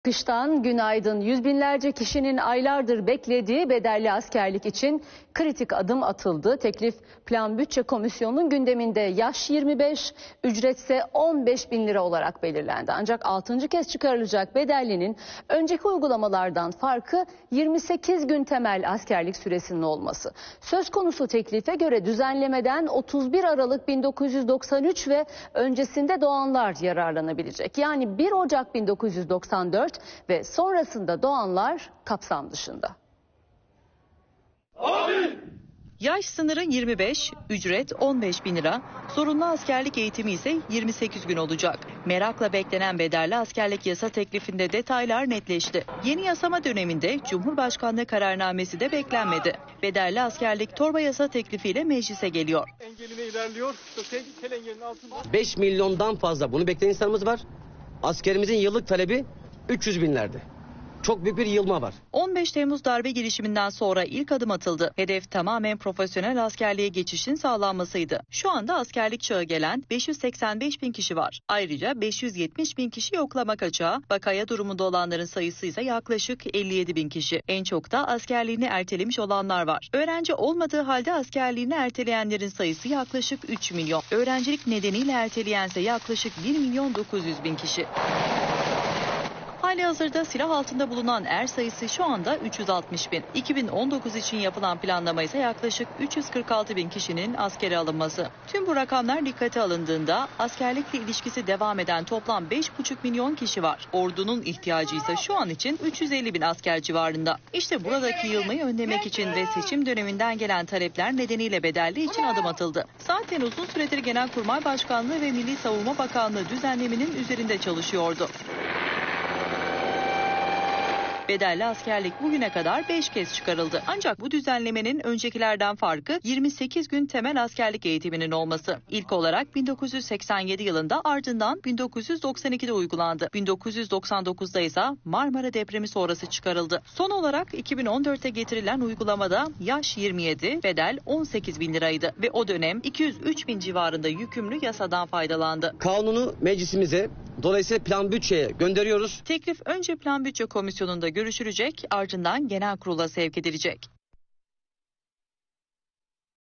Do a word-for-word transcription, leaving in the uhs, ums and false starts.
Kıştan günaydın. Yüz binlerce kişinin aylardır beklediği bedelli askerlik için kritik adım atıldı. Teklif Plan Bütçe Komisyonu'nun gündeminde yaş yirmi beş, ücretse on beş bin lira olarak belirlendi. Ancak altıncı kez çıkarılacak bedellinin önceki uygulamalardan farkı yirmi sekiz gün temel askerlik süresinin olması. Söz konusu teklife göre düzenlemeden otuz bir Aralık bin dokuz yüz doksan üç ve öncesinde doğanlar yararlanabilecek. Yani bir Ocak bin dokuz yüz doksan dört ve sonrasında doğanlar kapsam dışında. Amin. Yaş sınırı yirmi beş, ücret on beş bin lira, zorunlu askerlik eğitimi ise yirmi sekiz gün olacak. Merakla beklenen bedelli askerlik yasa teklifinde detaylar netleşti. Yeni yasama döneminde Cumhurbaşkanlığı kararnamesi de beklenmedi. Bedelli askerlik torba yasa teklifiyle meclise geliyor. Engeline ilerliyor. Tel engelinin altında. beş milyondan fazla bunu bekleyen insanımız var. Askerimizin yıllık talebi üç yüz binlerde. Çok büyük bir yığılma var. on beş Temmuz darbe girişiminden sonra ilk adım atıldı. Hedef tamamen profesyonel askerliğe geçişin sağlanmasıydı. Şu anda askerlik çağı gelen beş yüz seksen beş bin kişi var. Ayrıca beş yüz yetmiş bin kişi yoklama kaçağı, vakaya durumunda olanların sayısı ise yaklaşık elli yedi bin kişi. En çok da askerliğini ertelemiş olanlar var. Öğrenci olmadığı halde askerliğini erteleyenlerin sayısı yaklaşık üç milyon. Öğrencilik nedeniyle erteleyense yaklaşık bir milyon dokuz yüz bin kişi. Halihazırda silah altında bulunan er sayısı şu anda üç yüz altmış bin. iki bin on dokuz için yapılan planlama ise yaklaşık üç yüz kırk altı bin kişinin askere alınması. Tüm bu rakamlar dikkate alındığında askerlikle ilişkisi devam eden toplam beş buçuk milyon kişi var. Ordunun ihtiyacı ise şu an için üç yüz elli bin asker civarında. İşte buradaki yığılmayı önlemek için de seçim döneminden gelen talepler nedeniyle bedelli için adım atıldı. Zaten uzun süredir Genelkurmay Başkanlığı ve Milli Savunma Bakanlığı düzenlemenin üzerinde çalışıyordu. Bedelli askerlik bugüne kadar beş kez çıkarıldı. Ancak bu düzenlemenin öncekilerden farkı yirmi sekiz gün temel askerlik eğitiminin olması. İlk olarak bin dokuz yüz seksen yedi yılında, ardından bin dokuz yüz doksan ikide uygulandı. bin dokuz yüz doksan dokuzda ise Marmara depremi sonrası çıkarıldı. Son olarak iki bin on dörtte getirilen uygulamada yaş yirmi yedi, bedel on sekiz bin liraydı ve o dönem iki yüz üç bin civarında yükümlü yasadan faydalandı. Kanunu meclisimize, dolayısıyla plan bütçeye gönderiyoruz. Teklif önce Plan Bütçe Komisyonu'nda görüşülecek, ardından genel kurula sevk edilecek.